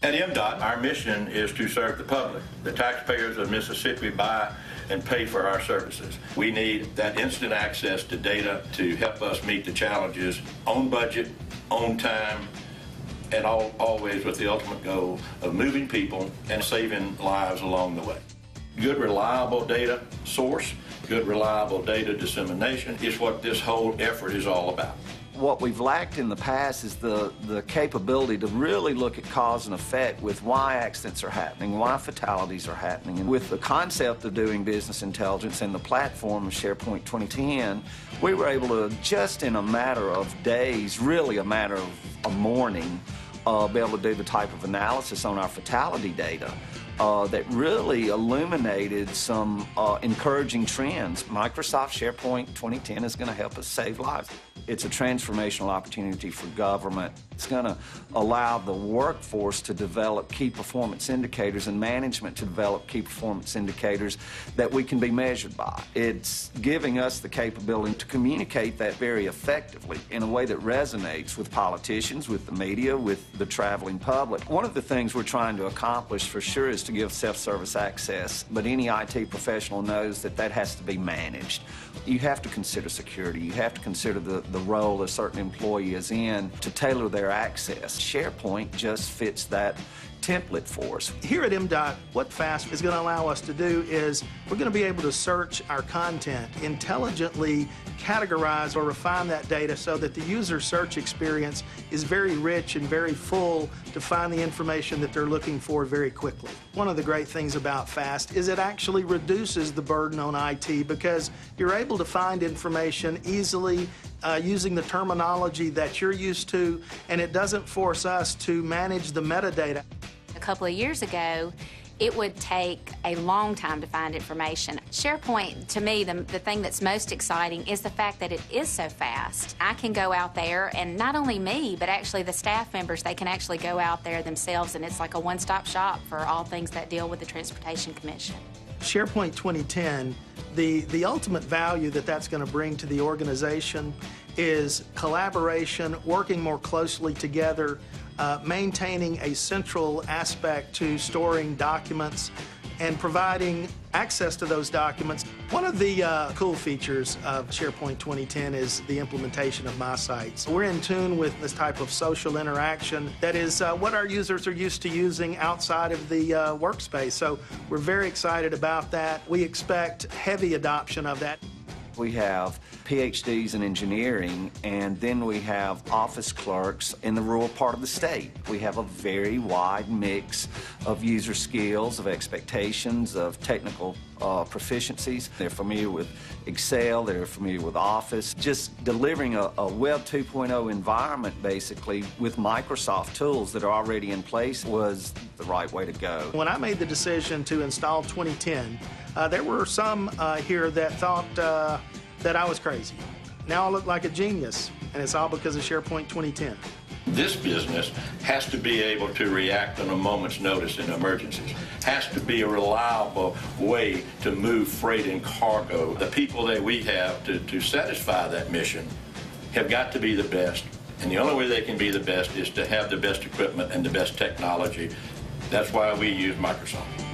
At MDOT, our mission is to serve the public. The taxpayers of Mississippi buy and pay for our services. We need that instant access to data to help us meet the challenges on budget, on time, and always with the ultimate goal of moving people and saving lives along the way. Good, reliable data source, good, reliable data dissemination is what this whole effort is all about. What we've lacked in the past is the capability to really look at cause and effect with why accidents are happening, why fatalities are happening. And with the concept of doing business intelligence and the platform of SharePoint 2010, we were able to, just in a matter of days, really a matter of a morning, be able to do the type of analysis on our fatality data that really illuminated some encouraging trends. Microsoft SharePoint 2010 is going to help us save lives. It's a transformational opportunity for government. It's going to allow the workforce to develop key performance indicators and management to develop key performance indicators that we can be measured by. It's giving us the capability to communicate that very effectively in a way that resonates with politicians, with the media, with the traveling public. One of the things we're trying to accomplish for sure is to give self-service access, but any IT professional knows that that has to be managed. You have to consider security. You have to consider the role a certain employee is in to tailor their access. SharePoint just fits that template for us. Here at MDOT, what FAST is going to allow us to do is we're going to be able to search our content, intelligently categorize or refine that data so that the user search experience is very rich and very full to find the information that they're looking for very quickly. One of the great things about FAST is it actually reduces the burden on IT because you're able to find information easily using the terminology that you're used to, and it doesn't force us to manage the metadata. A couple of years ago, it would take a long time to find information. SharePoint, to me, the thing that's most exciting is the fact that it is so fast. I can go out there, and not only me, but actually the staff members, they can actually go out there themselves, and it's like a one-stop shop for all things that deal with the Transportation Commission. SharePoint 2010, the ultimate value that that's going to bring to the organization is collaboration, working more closely together, maintaining a central aspect to storing documents and providing access to those documents. One of the cool features of SharePoint 2010 is the implementation of My Sites. We're in tune with this type of social interaction that is what our users are used to using outside of the workspace. So we're very excited about that. We expect heavy adoption of that. We have PhDs in engineering, and then we have office clerks in the rural part of the state. We have a very wide mix of user skills, of expectations, of technical proficiencies. They're familiar with Excel, they're familiar with Office. Just delivering a Web 2.0 environment, basically, with Microsoft tools that are already in place was the right way to go. When I made the decision to install 2010, there were some here that thought that I was crazy. Now I look like a genius, and it's all because of SharePoint 2010. This business has to be able to react on a moment's notice in emergencies. Has to be a reliable way to move freight and cargo. The people that we have to satisfy that mission have got to be the best. And the only way they can be the best is to have the best equipment and the best technology. That's why we use Microsoft.